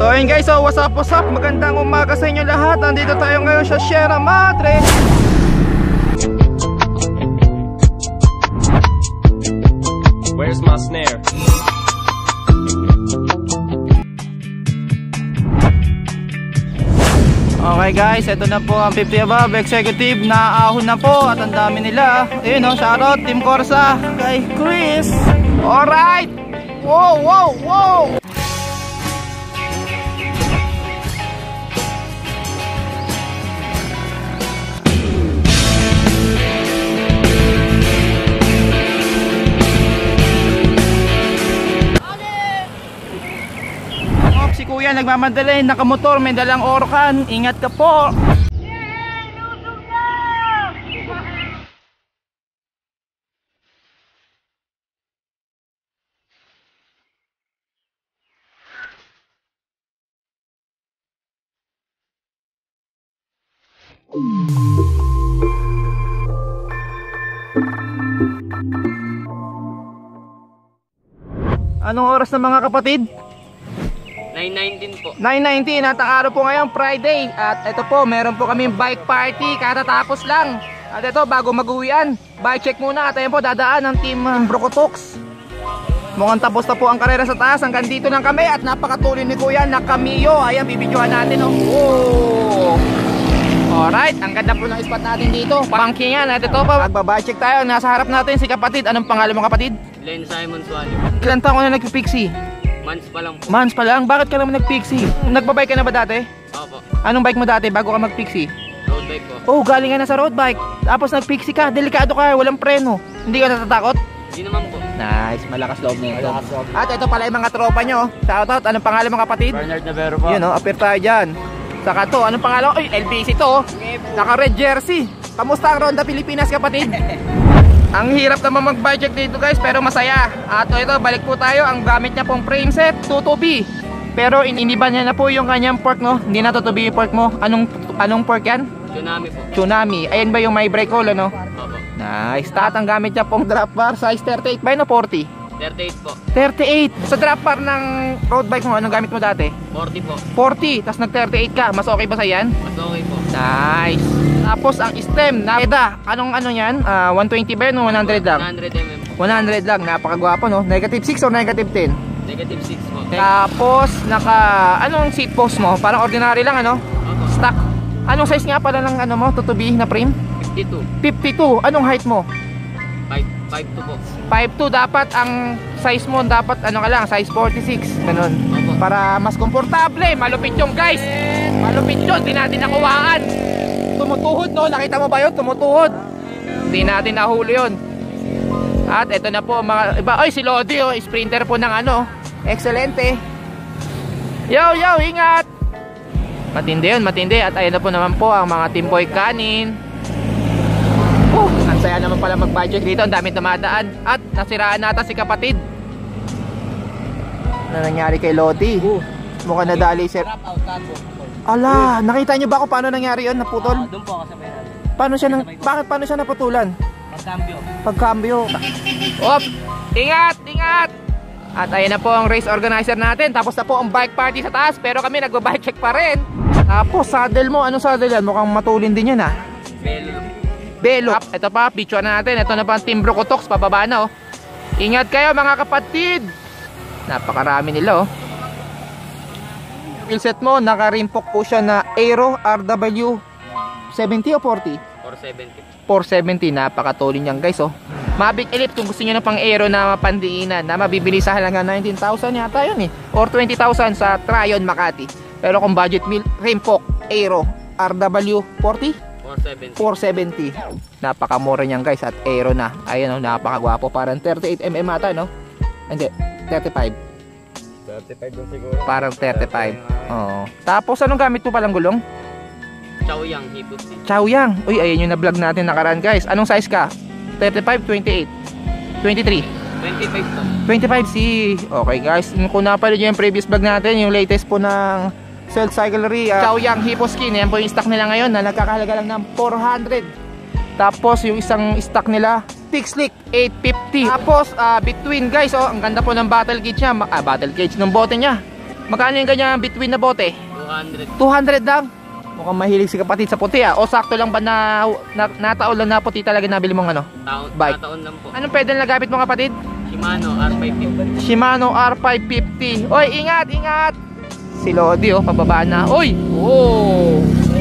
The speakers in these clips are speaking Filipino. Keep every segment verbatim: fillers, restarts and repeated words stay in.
So ayun guys, so what's up, what's up? Magandang umaga sa inyo lahat. Nandito tayo ngayon sa Sierra Madre. Where's my snare? Okay guys, ito na po ang fifty above executive. Naahon na po at ang dami nila. Ayun o, shoutout Team Corsa kay Chris. Alright. Wow, wow, wow. Si kuya nagmamadali, nakamotor, may dalang orkan. Ingat ka po. Anong oras na mga kapatid? nine nineteen po. nine nineteen at ang araw po ngayon Friday. At ito po, meron po kaming bike party katatapos lang. At ito, bago mag-uwian, bike check muna. At ayun po, dadaan ng team uh, Brocotox. Mukhang tapos na po ang karera sa taas. Hanggang dito lang kami at napakatuloy ni kuya na Camillo. Ayan, bibidyohan natin oh. Oh. Alright, ang ganda po ng spot natin dito. Pangkingan at ito pa, magbabike check tayo. Nasa harap natin si kapatid. Anong pangalan mo kapatid? Len Simon Suali. Ilan taon ko na nagpipixie? Months pa lang po. Months pa lang? Bakit ka naman nag-pixie? Nagbabike ka na ba dati? Opo. Anong bike mo dati bago ka mag-pixie? Road bike po. Oh, galing ka na sa road bike. Tapos nag-pixie ka, delikado ka, walang preno. Hindi ka natatakot? Hindi naman po. Nice, malakas loob na ito. At ito pala yung mga tropa nyo. Shoutout, anong pangalan mga kapatid? Bernard Navero po. Yun o, appear tayo dyan. Saka to, anong pangalan? Uy, L B C to. Naka red jersey. Kamusta ang Ronda Pilipinas kapatid? Ang hirap naman mag-bike check dito guys, pero masaya. At ito, balik po tayo. Ang gamit niya pong frame set, two two B. Pero iniba niya na po yung kanyang fork, no? Hindi na two two B yung fork mo. Anong, anong fork yan? Tsunami po. Tsunami. Ayan ba yung may brake hole, no? Opo. Nice. At ang gamit niya pong drop bar, size thirty-eight ba yun o forty? thirty-eight po. thirty-eight. Sa drop bar ng road bike mo, anong gamit mo dati? forty po. forty. Tapos nag thirty-eight ka. Mas okay ba sa yan? Mas okay po. Nice. Tapos ang stem na EDA, anong ano yan? Uh, one twenty ba yun o one hundred lang? one hundred millimeters. one hundred lang, napakagwapo no? Negative six or negative ten? Negative six po. Tapos naka, anong seat post mo? Parang ordinary lang ano? Opo. Stock. Anong size nga pala ng ano mo? two two B na frame? fifty-two. fifty-two. Anong height mo? five two po. five two. Dapat ang size mo, dapat ano ka lang, size forty-six. Ganun. Opo. Para mas komportable. Malupit yung guys. Malupit yun, di natin nakuhaan. Tumutuhod no, nakita mo ba yun? Tumutuhod. Hindi natin nahuli yun. At ito na po mga iba. Ay si Lodi oh, sprinter po ng ano. Excelente. Yo yo, ingat. Matindi yun, matindi. At ayun na po naman po ang mga Team Boy Kanin. Oh, ang saya naman pala mag-budget dito. Ang dami tumadaan. At nasiraan nata si kapatid. Ano nangyari kay Lodi? Mukhang nadali sir. Ala, nakita nyo ba kung paano nangyari yun? Naputol? Uh, doon po kasabay natin. Paano siya nang, bakit paano siya naputulan? Pagkambyo. Pagkambyo. Op! Ingat! Ingat! At ayun na po ang race organizer natin. Tapos na po ang bike party sa taas. Pero kami nagba-bike check pa rin. Tapos saddle mo. Anong saddle yan? Mukhang matulin din yan ah. Belo. Belo. Ito pa, picture na natin. Ito na pa ang Team Brocotox. Pababa na oh. Ingat kayo mga kapatid. Napakarami nila oh. Wheelset mo, naka-rimpok po siya na Aero R W seventy o forty? four seventy. four seventy, napakatulin niyan guys oh. Mavic Elite kung gusto niyo ng pang Aero na pandiinan na mabibili sa halagang nineteen thousand yata yun eh. Or twenty thousand sa Tryon Makati. Pero kung budget meal, rimpok Aero R W forty? four seventy. Napakamura niyan guys at Aero na. Ayun oh, napakagwapo. Parang thirty-eight millimeters ata no? Hindi, thirty-five. thirty-five doon siguro. Parang thirty-five. Oo. Tapos anong gamit mo palang gulong? Chaoyang Hipotsi. Chaoyang. Uy, ayun yung na-vlog natin nakaraan guys. Anong size ka? thirty-five, twenty-eight, twenty-three, twenty-five to. twenty-five C. Okay guys, kung napanood nyo yung previous vlog natin, yung latest po ng Cell Cyclery, uh, Chaoyang Hipotsi. Yan po yung stock nila ngayon na nagkakahalaga lang ng four hundred. Tapos yung isang stock nila Thick Slick eight fifty. Tapos uh, between guys oh, ang ganda po ng battle gauge niya. Ah, battle gauge ng bote niya. Magkano yung ganyan between na bote? two hundred. two hundred lang. Mukhang mahilig si kapatid sa puti ah. O sakto lang ba na, na nataon lang na puti talaga nabili mong ano? Taon, Bike. taon lang po. Anong pedal na gamit mo kapatid? Shimano R five fifty. Shimano R five fifty. Oy, ingat, ingat. Si Lodi oh, pababa na. Oy! Oh!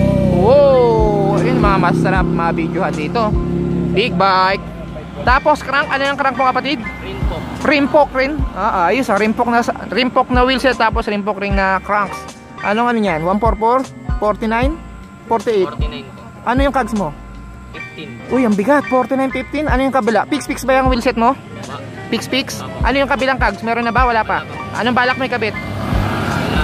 Wow! Ayun mga masarap mga videohan dito. Big bike. Tapos crank, ano yung crank mo kapatid? Rin po. Rimpok rin. Ah, ayos ah. Rimpok na, rimpok na wheelset tapos rimpok ring na cranks. Anong ano yan? one forty-four? forty-nine? forty-eight? forty-nine po. Ano yung cogs mo? fifteen. Uy, ang bigat. forty-nine fifteen. Ano yung kabila? Pix-pix ba yung wheelset mo? Ma. Pix-pix? Ano yung kabilang cogs? Meron na ba? Wala pa? Anong balak mo ikabit? Wala.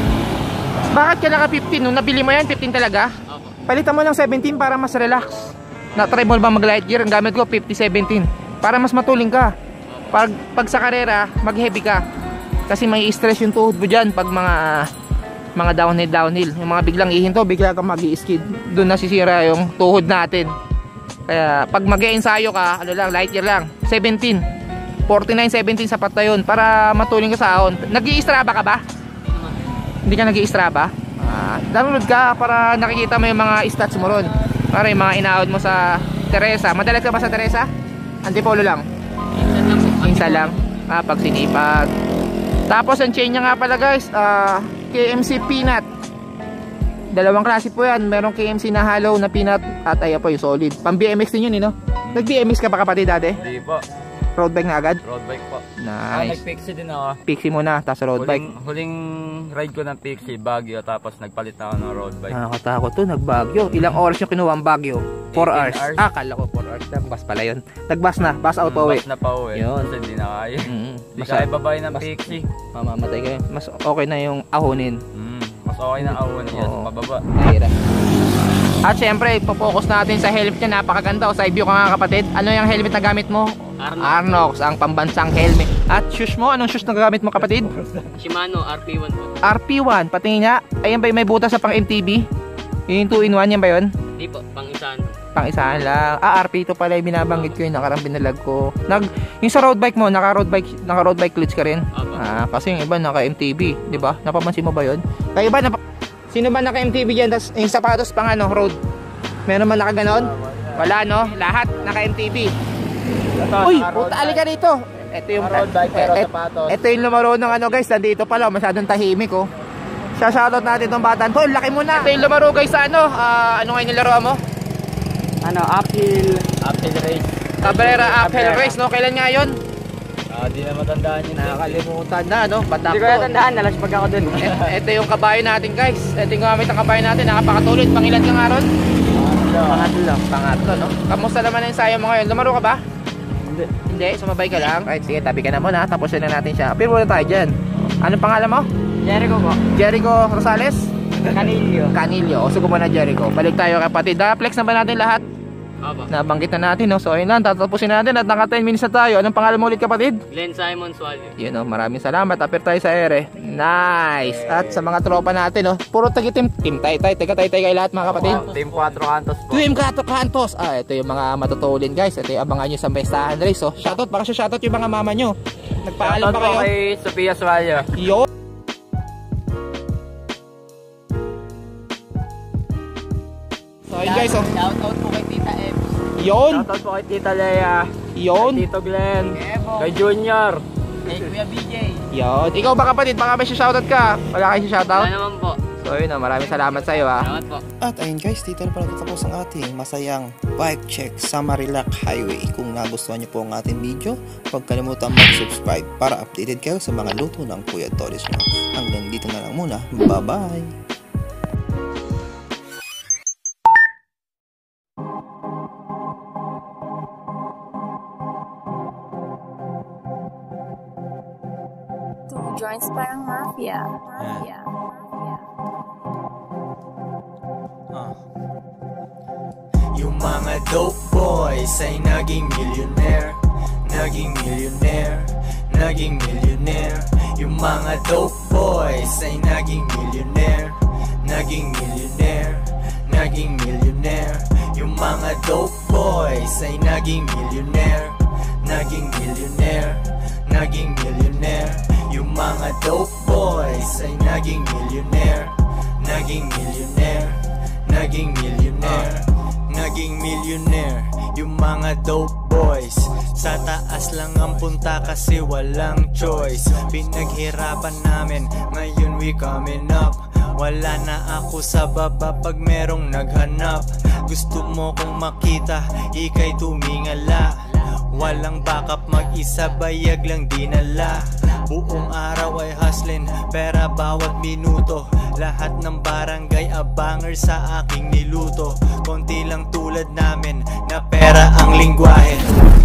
Bakit ka naka fifteen? Nung nabili mo yan, fifteen talaga? Opo. Palitan mo ng seventeen para mas relax. Na-try mo ba mag light gear? Ang gamit ko fifty seventeen. Para mas matuling ka. Pag, pag sa karera, mag-heavy ka. Kasi may stress yung tuhod mo dyan pag mga mga downhill downhill. Yung mga biglang ihinto, bigla kang mag-i-skid. Doon nasisira yung tuhod natin. Kaya pag mag-e-ensayo ka, ano lang, light gear lang. seventeen. forty-nine seventeen sapat na yun para matuling ka sa ahon. Nag-i-straba ka ba? Hindi ka nag-i-straba? Ah, download ka para nakikita mo yung mga stats mo ron. Para yung mga inaahon mo sa Teresa. Madalas ka ba sa Teresa? Antipolo lang? Minsan lang po. Minsan lang. Ah, pag sinipag. Tapos ang chain niya nga pala guys, ah, K M C Peanut. Dalawang klase po yan. Merong K M C na hollow na peanut at ayan po yung solid. Pang B M X din yun, eh, no? Nag-B M X ka pa kapatid dati? Hindi po. Road bike na agad? Road bike po. Ah, Nice. nag-pixie din ako. Pixie muna, tapos road bike. Huling, huling ride ko ng pixie, Baguio, tapos nagpalit na ako ng road bike. Nakakatakot to, nagbagyo. Ilang oras yung kinuha ang Baguio? four hours. eighteen hours. Ah, kala ko four hours. Nagbas pala yun. Nagbas na, bus out pa uwi. Bus na pa uwi. Yun. Kasi hindi na kaya. Mm, Hindi mas, kaya babae ng mas- pixie. mamamatay kayo. Mas okay na yung ahonin. Mm, mas okay na awon yan, Oo. mababa. Mahirap. At syempre, ipopokus natin sa helmet niya. Napakaganda. O side view ka nga kapatid. Ano yung helmet na gamit mo? Arnox. Arnox, ang pambansang helmet. At shoes mo, anong shoes na gamit mo kapatid? Shimano R P one po. R P one, patingin nga. Ayan ba yung may butas sa pang M T B? Yung two in one, yan ba yun? Hindi po, pang isaan. Pang isahan lang. Ah, R P two pala yung binabanggit ko yung nakarang binalag ko. Nag, yung sa road bike mo, naka road bike, naka road bike clutch ka rin? Opo. Ah, kasi yung iba naka M T B, di ba? Napapansin mo ba yun? Kaya iba, napa, sino ba naka M T B dyan? Tas yung sapatos pang ano, road? Meron man naka ganon? Wala no? Lahat naka M T B. Uy, puta, alika dito. Ito yung Road bike pero et- sapatos. Ito yung lumaro ng ano guys, nandito pala, masyadong tahimik oh. Shoutout natin tong bata. Tol, laki mo na. Ito yung lumaro guys sa ano, ah, ano ngayon yung laro mo? Ano, uphill. Uphill race. Cabrera Uphill Race, no? Kailan nga yun? Ah, di na matandaan yun. Nakakalimutan na, no? Batak Hindi ko to. natandaan, nalaspag ako dun. Ito yung kabayo natin guys. Ito yung gamit ng kabayo natin. Nakapakatulid. Pangilan ka nga ron? Pangatlo. Pangatlo, no? Kamusta naman ang ensayo mo ngayon? Lumaro ka ba? Hindi. Hindi, sumabay ka lang. Right, sige, tabi ka na muna. Tapusin na natin siya. Appear muna tayo dyan. Anong pangalan mo? Jericho po. Jericho Rosales? Canilio. Canilio. O, sugo mo na Jericho. Balik tayo kapatid. Na-flex na ba natin lahat? Opo. Nabanggit na natin, no? So, ayun lang. Tatapusin natin at naka ten minutes na tayo. Anong pangalan mo ulit kapatid? Glenn Simon Swallow. Yun, no? Maraming salamat. Appear tayo sa ere. Nice. At sa mga tropa natin, no? Puro tagitim. Team Taytay. Teka, Taytay kayo lahat mga kapatid. Team four Cantos po. Team Kato Cantos. Ah, ito yung mga matutulin guys. Ito yung abangan nyo sa Bestahan Race. Oh. Shoutout. Baka siya shoutout yung mga mama nyo. Nagpaalam pa kayo. kay Sophia Suayo. Yo. So, ayun guys, oh. Shoutout po kay Tita M. Yun. Shoutout po kay Tita Lea. Yun. Kay Tito Glenn. Kay Junior. Kay Kuya B J. Yun. Ikaw ba kapatid? Baka may shoutout ka. Wala kayo shoutout? Wala naman po. So, yun, oh. Maraming salamat sa iyo, ah. Salamat po. At ayun guys, dito na pala tatapos ang ating masayang bike check sa Marilac Highway. Kung nagustuhan niyo po ang ating video, huwag kalimutan mag-subscribe para updated kayo sa mga luto ng Kuya Toris mo. Hanggang dito na lang muna. Bye-bye! Two joints parang mafia. Mafia. Mafia. Yung mga dope boys ay naging millionaire, naging millionaire, naging millionaire. Yung mga dope boys ay naging millionaire, naging millionaire, naging millionaire. Yung mga dope boys ay naging millionaire, naging millionaire, naging millionaire. Yung mga dope boys ay naging millionaire. Naging millionaire, naging millionaire, naging millionaire. Yung mga dope boys, sa taas lang ang punta kasi walang choice. Pinaghirapan namin, ngayon we coming up. Wala na ako sa baba pag merong naghanap. Gusto mo kong makita, ika'y tumingala. Walang backup, mag-isa bayag lang dinala. Buong araw ay hustling, pera bawat minuto. Lahat ng barangay abanger sa aking niluto. Konti lang tulad namin, na pera ang lingwahe.